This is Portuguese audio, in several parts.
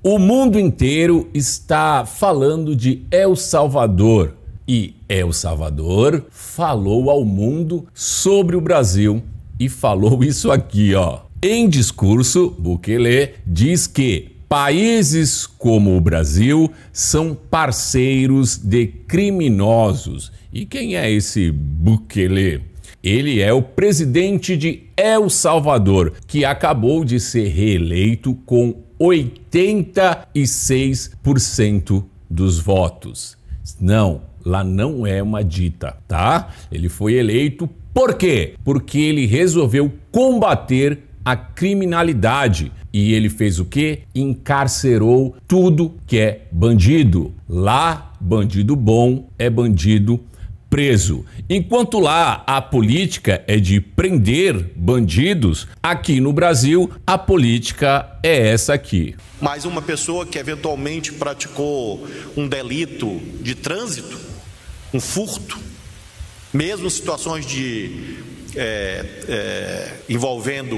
O mundo inteiro está falando de El Salvador e El Salvador falou ao mundo sobre o Brasil e falou isso aqui, ó. Em discurso, Bukele diz que países como o Brasil são parceiros de criminosos. E quem é esse Bukele? Ele é o presidente de El Salvador, que acabou de ser reeleito com 86% dos votos. Não, lá não é uma dita, tá? Ele foi eleito por quê? Porque ele resolveu combater a criminalidade. E ele fez o quê? Encarcerou tudo que é bandido. Lá, bandido bom é bandido preso. Enquanto lá a política é de prender bandidos, aqui no Brasil a política é essa aqui. Mas uma pessoa que eventualmente praticou um delito de trânsito, um furto, mesmo situações de envolvendo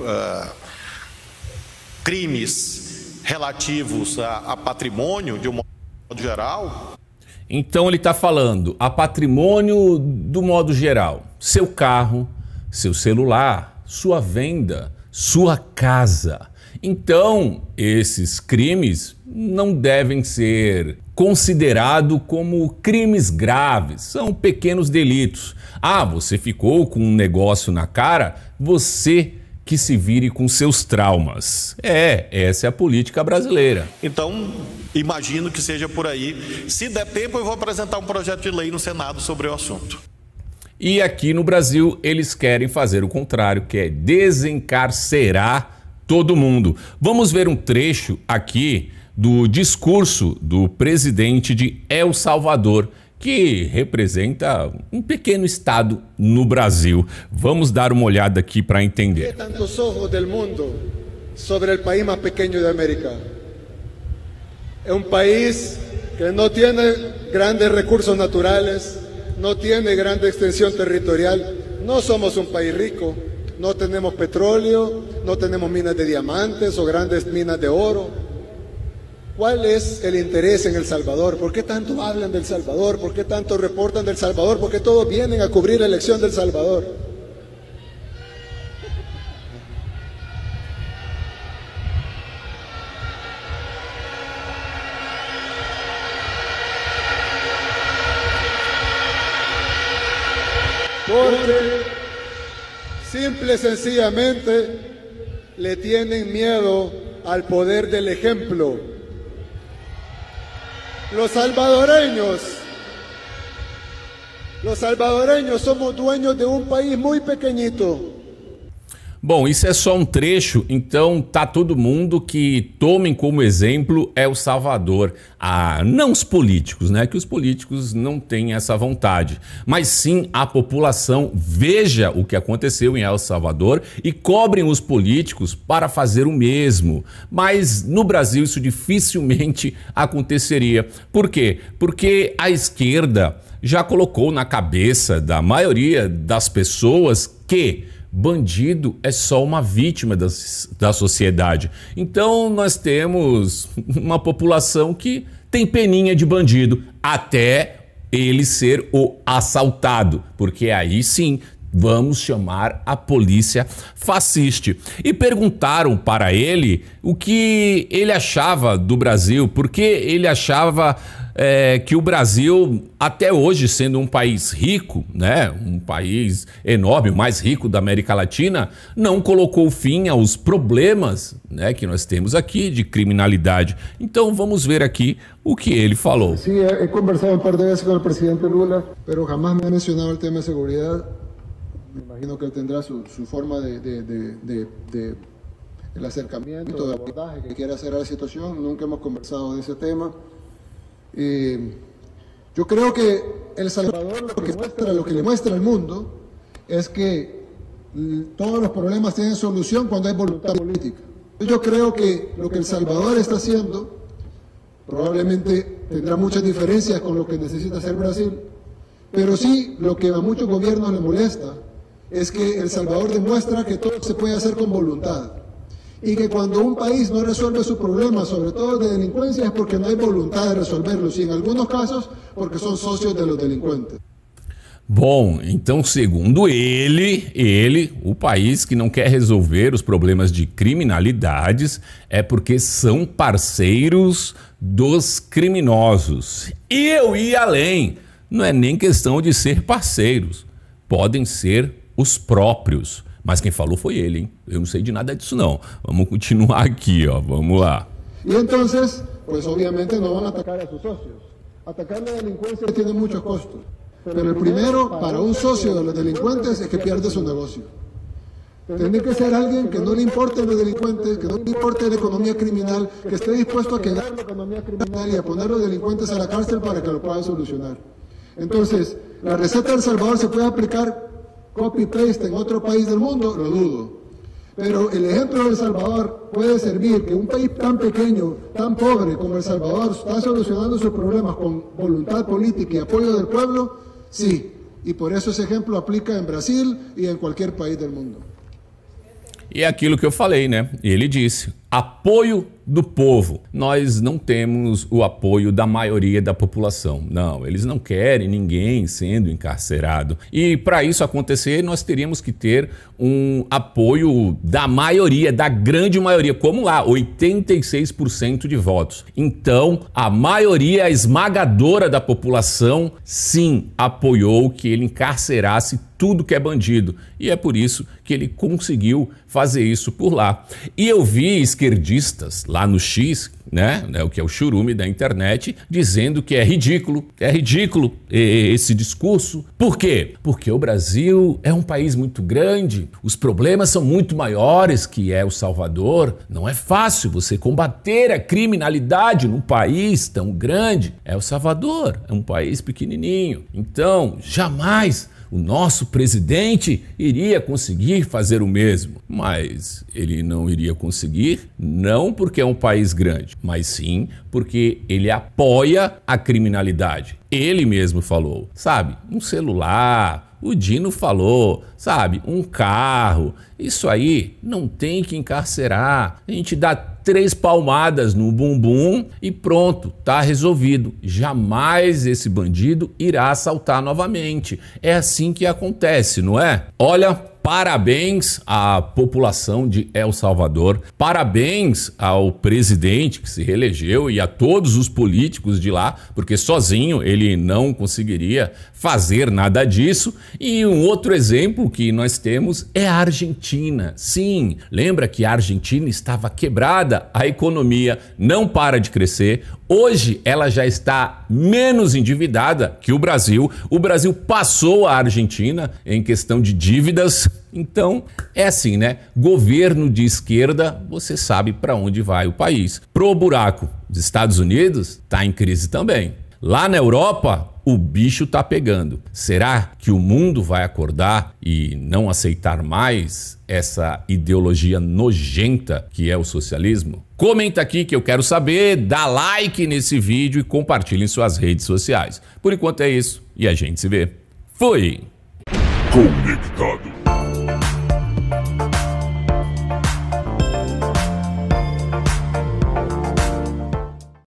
crimes relativos a patrimônio de um modo geral. Então ele está falando a patrimônio do modo geral, seu carro, seu celular, sua venda, sua casa. Então esses crimes não devem ser considerados como crimes graves, são pequenos delitos. Ah, você ficou com um negócio na cara, você que se vire com seus traumas. Essa é a política brasileira. Então, imagino que seja por aí. Se der tempo, eu vou apresentar um projeto de lei no Senado sobre o assunto. E aqui no Brasil, eles querem fazer o contrário, que é desencarcerar todo mundo. Vamos ver um trecho aqui do discurso do presidente de El Salvador, que representa um pequeno estado no Brasil. Vamos dar uma olhada aqui para entender. Tantos ojos del mundo sobre el país más pequeño de América. Es un país que no tiene grandes recursos naturales, no tiene grande extensión territorial. No somos un país rico, no tenemos petróleo, no tenemos minas de diamantes o grandes minas de oro. ¿Cuál es el interés en El Salvador? ¿Por qué tanto hablan del Salvador? ¿Por qué tanto reportan del Salvador? ¿Por qué todos vienen a cubrir la elección del Salvador? Porque simple y sencillamente le tienen miedo al poder del ejemplo. Los salvadoreños somos dueños de un país muy pequeñito. Bom, isso é só um trecho, então tá todo mundo que tomem como exemplo El Salvador. Não os políticos, né? Que os políticos não têm essa vontade, mas sim a população. Veja o que aconteceu em El Salvador e cobrem os políticos para fazer o mesmo. Mas no Brasil isso dificilmente aconteceria. Por quê? Porque a esquerda já colocou na cabeça da maioria das pessoas que bandido é só uma vítima da sociedade. Então nós temos uma população que tem peninha de bandido até ele ser o assaltado, porque aí sim vamos chamar a polícia fascista. E perguntaram para ele o que ele achava do Brasil, porque ele achava que o Brasil, até hoje sendo um país rico, né, um país enorme, o mais rico da América Latina, não colocou fim aos problemas, né, que nós temos aqui de criminalidade. Então vamos ver aqui o que ele falou. Sí, he conversado un par de veces con el presidente Lula, pero jamás me ha mencionado el tema de seguridad. Me imagino que él tendrá su forma de el acercamiento, de abordaje que quiere hacer a la situación. Nunca hemos conversado de ese tema. Yo creo que El Salvador lo que le muestra al mundo es que todos los problemas tienen solución cuando hay voluntad política. Yo creo que lo que El Salvador está haciendo probablemente tendrá muchas diferencias con lo que necesita hacer Brasil, pero sí lo que a muchos gobiernos les molesta es que El Salvador demuestra que todo se puede hacer con voluntad. Y que cuando un país no resuelve sus problemas, sobre todo de delincuencia, es porque no hay voluntad de resolverlos, y en algunos casos porque son socios de los delincuentes. Bom, então, segundo ele, o país que não quer resolver os problemas de criminalidades é porque são parceiros dos criminosos. E eu ia além, não é nem questão de ser parceiros, podem ser os próprios. Mas quem falou foi ele, hein? Eu não sei de nada disso não. Vamos continuar aqui, ó, vamos lá. Y entonces, pues obviamente no van a atacar a sus socios. Atacar la delincuencia tiene muchos costos. Pero el primero, para un socio de los delincuentes, es que pierde su negocio. Tiene que ser alguien que no le importen los delincuentes, que no le importe la economía criminal, que esté dispuesto a quedar la economía criminal y a poner a los delincuentes a la cárcel para que lo puedan solucionar. Entonces, ¿la receta de El Salvador se puede aplicar copy-paste en otro país del mundo? Lo dudo. Pero el ejemplo de El Salvador puede servir, que un país tan pequeño, tan pobre como El Salvador está solucionando sus problemas con voluntad política y apoyo del pueblo, sí. Y por eso ese ejemplo aplica en Brasil y en cualquier país del mundo. E é aquilo que eu falei, né? Ele disse, apoio do povo. Nós não temos o apoio da maioria da população. Não, eles não querem ninguém sendo encarcerado. E para isso acontecer, nós teríamos que ter um apoio da maioria, da grande maioria, como lá, 86% de votos. Então, a maioria esmagadora da população, sim, apoiou que ele encarcerasse tudo que é bandido. E é por isso que ele conseguiu fazer isso por lá. E eu vi esquerdistas lá no X, né, o que é o churume da internet, dizendo que é ridículo esse discurso. Por quê? Porque o Brasil é um país muito grande, os problemas são muito maiores que é o Salvador, não é fácil você combater a criminalidade num país tão grande. É o Salvador, é um país pequenininho, então jamais o nosso presidente iria conseguir fazer o mesmo. Mas ele não iria conseguir, não porque é um país grande, mas sim porque ele apoia a criminalidade. Ele mesmo falou, sabe, um celular, o Dino falou, sabe, um carro, isso aí não tem que encarcerar. A gente dá 3 palmadas no bumbum e pronto, tá resolvido. Jamais esse bandido irá assaltar novamente. É assim que acontece, não é? Olha, parabéns à população de El Salvador, parabéns ao presidente que se reelegeu e a todos os políticos de lá, porque sozinho ele não conseguiria fazer nada disso. E um outro exemplo que nós temos é a Argentina. Sim, lembra que a Argentina estava quebrada, a economia não para de crescer. Hoje ela já está menos endividada que o Brasil. O Brasil passou a Argentina em questão de dívidas. Então é assim, né? Governo de esquerda, você sabe para onde vai o país. Pro buraco dos Estados Unidos, tá em crise também. Lá na Europa, o bicho tá pegando. Será que o mundo vai acordar e não aceitar mais essa ideologia nojenta que é o socialismo? Comenta aqui que eu quero saber, dá like nesse vídeo e compartilhe em suas redes sociais. Por enquanto é isso e a gente se vê. Fui! Conectado.